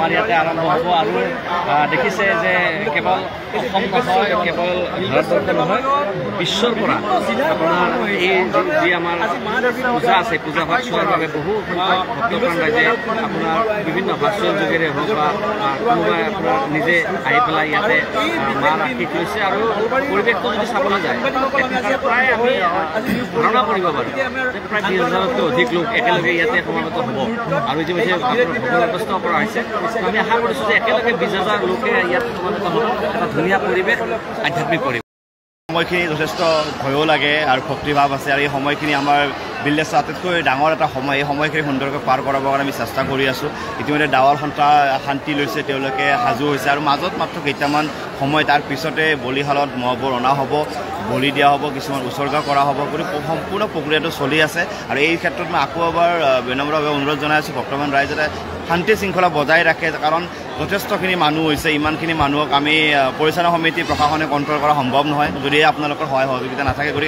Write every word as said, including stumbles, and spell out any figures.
আমাৰ ইয়াতে আৰম্ভ হ'ব আৰু দেখিছে যে কেৱল অসম নহয় কেৱল ভাৰতবৰ্ষ নহয় বিশ্বৰ পৰা আপোনাৰ এই যি আমাৰ পূজা আছে পূজা ভাগ চোৱাৰ বাবে বহু সংখ্যক ভক্তপ্ৰাণ ৰাইজে আপোনাৰ বিভিন্ন ভাৰ্চুৱেল যোগেৰে হওক বা কোনোবাই আপোনাৰ নিজে আহি পেলাই ইয়াতে মাৰ আশীষ লৈছে আৰু পৰিৱেশটো যদি চাবলৈ যায় প্ৰায় আমি ধাৰণা কৰিব পাৰোঁ যে প্ৰায় বিশ হাজাৰতকৈ অধিক লোক একেলগে ইয়াতে সমাগত হ'ব আৰু ইতিমধ্যে ভগৱতস্থ কৰা হৈছে আমি আশা কৰিছোঁ যে একেলগে বিশ হাজাৰ লোকে ইয়াত সমাগত হ'ব এটা ধুনীয়া পৰিৱেশ আধ্যাত্মিক পৰিৱেশ সময়খিনি যথেষ্ট ভয়ো লাগে আৰু ভক্তিভাৱ আছে আৰু এই সময়খিনি আমাৰ বিল্লেশ্বৰ আটাইতকৈ ডাঙৰ এটা সময় এই সময়খিনি সুন্দৰকৈ পাৰ কৰাবৰ কাৰণে আমি চেষ্টা কৰি আছোঁ ইতিমধ্যে ডাৱৰ সন্থা শান্তি লৈছে তেওঁলোকে সাজু হৈছে আৰু মাজত মাত্ৰ কেইটামান সময় তাৰ পিছতে বলিশালত মহবোৰ অনা হ'ব বলি দিয়া হ'ব কিছুমান উচৰ্গা কৰা হ'ব বুলি সম্পূৰ্ণ প্ৰক্ৰিয়াটো চলি আছে আৰু এই ক্ষেত্ৰত মই আকৌ এবাৰ বিনম্ৰভাৱে অনুৰোধ জনাই আছোঁ ভক্তমান ৰাইজে শান্তি শৃংখলা বজাই ৰাখে কাৰণ যথেষ্টখিনি মানুহ হৈছে ইমানখিনি মানুহক আমি পৰিচালনা সমিতি প্ৰশাসনে কণ্ট্ৰল কৰা সম্ভৱ নহয় যদি আপোনালোকৰ সহায় সহযোগিতা নাথাকে গতিকে